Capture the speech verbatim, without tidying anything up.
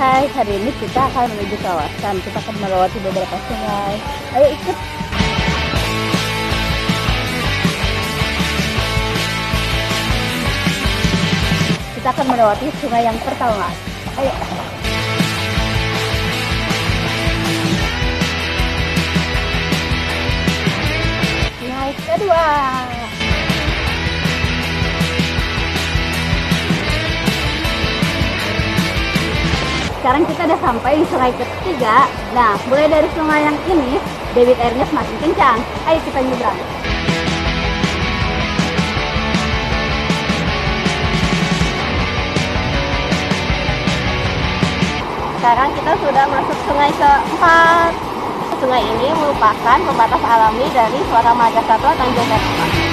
Hai, hari ini kita akan menuju kawasan. Kita akan melewati beberapa sungai. Ayo ikut. Kita akan melewati sungai yang pertama. Ayo. Sungai kedua. Sekarang kita udah sampai di sungai ketiga. Nah, mulai dari sungai yang ini, debit airnya semakin kencang. Ayo kita nyebrang. Sekarang kita sudah masuk sungai keempat. Sungai ini merupakan pembatas alami dari Suara Marga Satwa Tanjung Lesung.